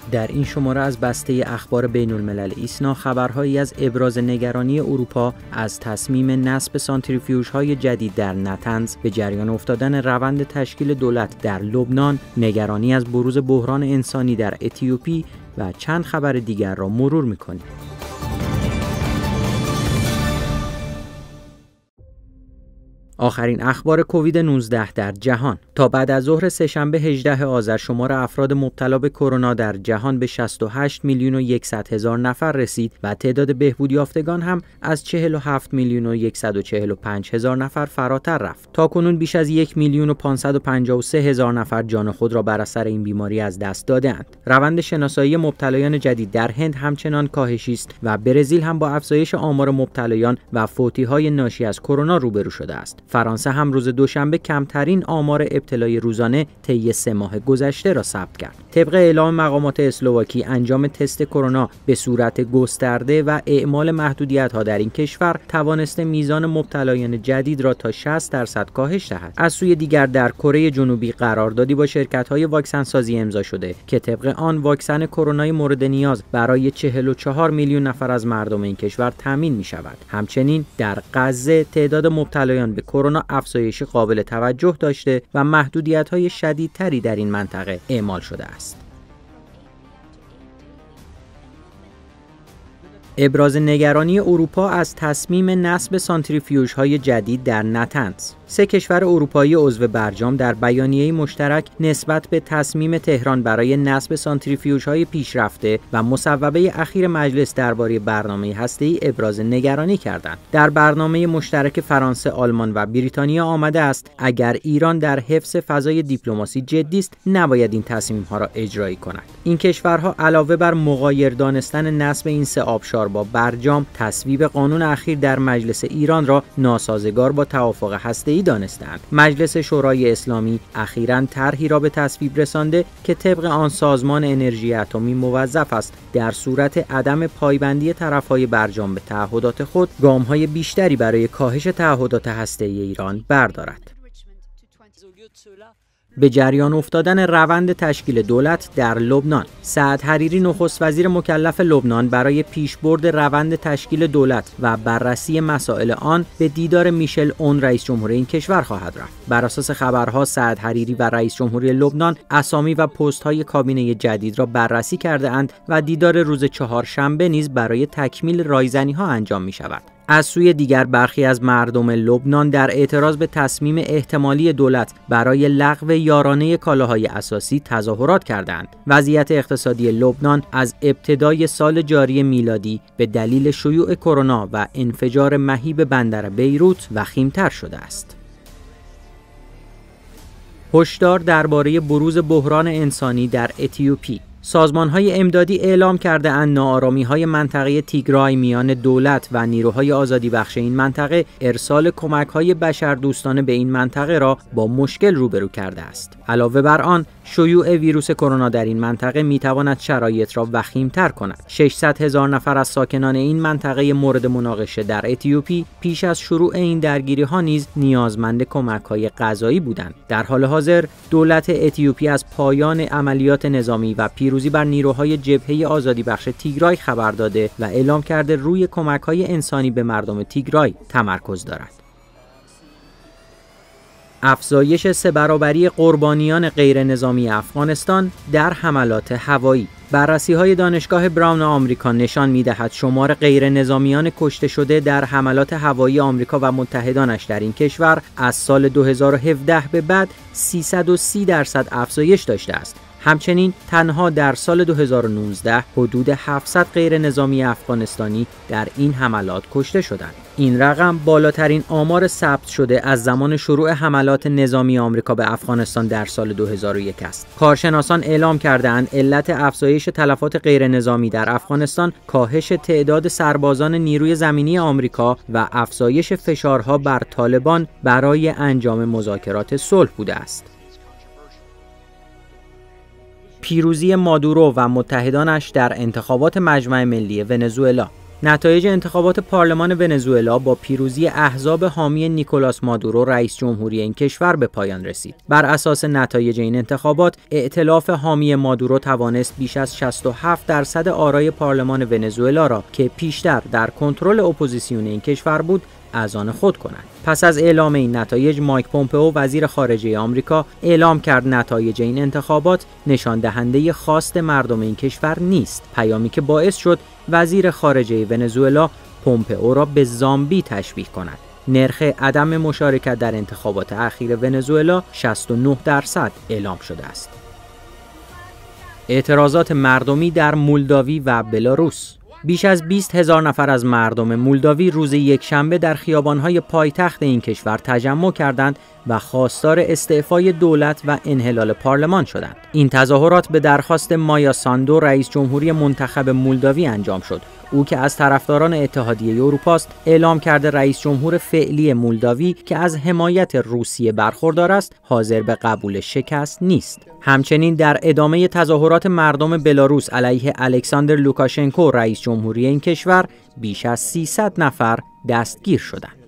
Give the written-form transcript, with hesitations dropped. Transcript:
در این شماره از بسته اخبار بین الملل ایسنا خبرهایی از ابراز نگرانی اروپا از تصمیم نصب سانتریفیوژهای جدید در نتنز، به جریان افتادن روند تشکیل دولت در لبنان، نگرانی از بروز بحران انسانی در اتیوپی و چند خبر دیگر را مرور می‌کنیم. آخرین اخبار کووید 19 در جهان. تا بعد از ظهر سه‌شنبه 18 آذر شمار افراد مبتلا به کرونا در جهان به 68 میلیون و 100 هزار نفر رسید و تعداد بهبود یافتگان هم از 47 میلیون و 145 هزار نفر فراتر رفت. تاکنون بیش از 1 میلیون و 553 هزار نفر جان خود را بر اثر این بیماری از دست داده‌اند. روند شناسایی مبتلایان جدید در هند همچنان کاهشی است و برزیل هم با افزایش آمار مبتلایان و فوتی‌های ناشی از کرونا روبرو شده است. فرانسه هم روز دوشنبه کمترین آمار ابتلای روزانه طی 3 ماه گذشته را ثبت کرد. طبق اعلام مقامات اسلواکی، انجام تست کرونا به صورت گسترده و اعمال محدودیت‌ها در این کشور توانسته میزان مبتلایان جدید را تا 60% کاهش دهد. از سوی دیگر در کره جنوبی قراردادی با شرکت‌های واکسن سازی امضا شده که طبق آن واکسن کرونای مورد نیاز برای 44 میلیون نفر از مردم این کشور تامین می‌شود. همچنین در غزه تعداد مبتلایان به کرونا افزایش قابل توجه داشته و محدودیت‌های شدیدتری در این منطقه اعمال شده است. ابراز نگرانی اروپا از تصمیم نصب سانتریفیوژهای جدید در نتنز. 3 کشور اروپایی عضو برجام در بیانیه‌ای مشترک نسبت به تصمیم تهران برای نصب سانتریفیوژهای پیشرفته و مصوبه اخیر مجلس درباره برنامه هسته‌ای ابراز نگرانی کردند. در برنامه مشترک فرانسه، آلمان و بریتانیا آمده است اگر ایران در حفظ فضای دیپلماسی جدی است، نباید این تصمیم‌ها را اجرایی کند. این کشورها علاوه بر مغایر دانستن نصب این 3 آبشار با برجام، تصویب قانون اخیر در مجلس ایران را ناسازگار با توافق هسته‌ای دانستند. مجلس شورای اسلامی اخیراً طرحی را به تصویب رسانده که طبق آن سازمان انرژی اتمی موظف است در صورت عدم پایبندی طرف‌های برجام به تعهدات خود، گام‌های بیشتری برای کاهش تعهدات هسته‌ای ایران بردارد. به جریان افتادن روند تشکیل دولت در لبنان. سعد حریری نخست وزیر مکلف لبنان برای پیشبرد روند تشکیل دولت و بررسی مسائل آن به دیدار میشل اون رئیس جمهور این کشور خواهد رفت. بر اساس خبرها سعد حریری و رئیس جمهوری لبنان اسامی و پست‌های کابینه جدید را بررسی کرده اند و دیدار روز چهارشنبه نیز برای تکمیل رایزنی‌ها انجام می‌شود. از سوی دیگر برخی از مردم لبنان در اعتراض به تصمیم احتمالی دولت برای لغو یارانه کالاهای اساسی تظاهرات کردند. وضعیت اقتصادی لبنان از ابتدای سال جاری میلادی به دلیل شیوع کرونا و انفجار مهیب بندر بیروت وخیم‌تر شده است. هشدار درباره بروز بحران انسانی در اتیوپی. سازمان‌های امدادی اعلام کرده‌اند ناآرامی‌های منطقه تیگرای میان دولت و نیروهای آزادی بخش این منطقه ارسال کمک‌های بشردوستانه به این منطقه را با مشکل روبرو کرده است. علاوه بر آن، شیوع ویروس کرونا در این منطقه می‌تواند شرایط را وخیم‌تر کند. 600 هزار نفر از ساکنان این منطقه مورد مناقشه در اتیوپی پیش از شروع این درگیری‌ها نیز نیازمند کمک‌های غذایی بودند. در حال حاضر دولت اتیوپی از پایان عملیات نظامی و پیروزی بر نیروهای جبهه آزادی بخش تیگرای خبر داده و اعلام کرده روی کمک‌های انسانی به مردم تیگرای تمرکز دارد. افزایش 3 برابری قربانیان غیر نظامی افغانستان در حملات هوایی. بررسی‌های دانشگاه براون آمریکا نشان می‌دهد شمار غیر نظامیان کشته شده در حملات هوایی آمریکا و متحدانش در این کشور از سال 2017 به بعد 330% افزایش داشته است. همچنین تنها در سال 2019 حدود 700 غیر نظامی افغانستانی در این حملات کشته شدند. این رقم بالاترین آمار ثبت شده از زمان شروع حملات نظامی آمریکا به افغانستان در سال 2001 است. کارشناسان اعلام کرده‌اند علت افزایش تلفات غیر نظامی در افغانستان کاهش تعداد سربازان نیروی زمینی آمریکا و افزایش فشارها بر طالبان برای انجام مذاکرات صلح بوده است. پیروزی مادورو و متحدانش در انتخابات مجمع ملی ونزوئلا. نتایج انتخابات پارلمان ونزوئلا با پیروزی احزاب حامی نیکولاس مادورو رئیس جمهوری این کشور به پایان رسید. بر اساس نتایج این انتخابات، ائتلاف حامی مادورو توانست بیش از 67% آرای پارلمان ونزوئلا را که پیشتر در کنترل اپوزیسیون این کشور بود، از آن خود کنند. پس از اعلام این نتایج، مایک پومپئو وزیر خارجه آمریکا اعلام کرد نتایج این انتخابات نشان دهنده خواست مردم این کشور نیست، پیامی که باعث شد وزیر خارجه ونزوئلا پومپئو را به زامبی تشبیه کند. نرخ عدم مشارکت در انتخابات اخیر ونزوئلا 69% اعلام شده است. اعتراضات مردمی در مولداوی و بلاروس. بیش از 20,000 نفر از مردم مولداوی روز یکشنبه در خیابان‌های پایتخت این کشور تجمع کردند و خواستار استعفای دولت و انحلال پارلمان شدند. این تظاهرات به درخواست مایا ساندو، رئیس جمهوری منتخب مولداوی انجام شد. او که از طرفداران اتحادیه اروپا است، اعلام کرده رئیس جمهور فعلی مولداوی که از حمایت روسیه برخوردار است، حاضر به قبول شکست نیست. همچنین در ادامه تظاهرات مردم بلاروس علیه الکساندر لوکاشنکو، رئیس جمهوری این کشور، بیش از 300 نفر دستگیر شدند.